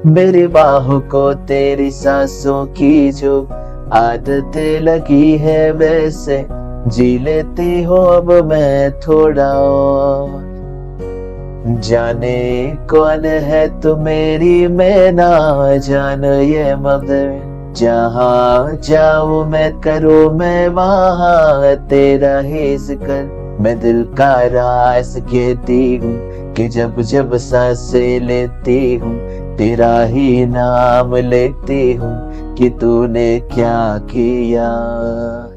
मेरी बाहों को तेरी सांसों की जो आदत लगी है, वैसे जी लेती हो अब मैं थोड़ा और। जाने कौन है तू मेरी, मैं ना जान ये, मगर जहाँ जाऊँ मैं करूँ मैं वहाँ तेरा ही जिक्र। मैं दिल का राज कहती हूँ कि जब जब सांसें लेती हूँ तेरा ही नाम लेती हूँ कि तूने क्या किया।